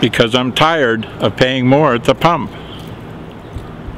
because I'm tired of paying more at the pump.